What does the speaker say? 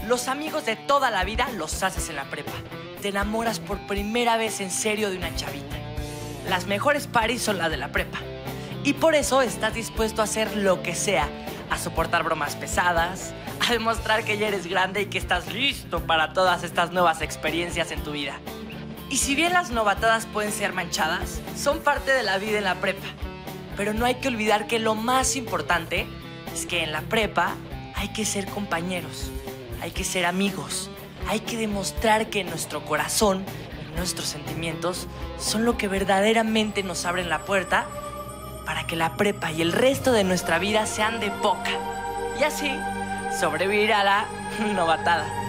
Los amigos de toda la vida los haces en la prepa. Te enamoras por primera vez en serio de una chavita. Las mejores parties son las de la prepa. Y por eso estás dispuesto a hacer lo que sea, a soportar bromas pesadas, a demostrar que ya eres grande y que estás listo para todas estas nuevas experiencias en tu vida. Y si bien las novatadas pueden ser manchadas, son parte de la vida en la prepa. Pero no hay que olvidar que lo más importante es que en la prepa hay que ser compañeros, hay que ser amigos, hay que demostrar que nuestro corazón y nuestros sentimientos son lo que verdaderamente nos abren la puerta para que la prepa y el resto de nuestra vida sean de poca. Y así sobrevivir a la novatada.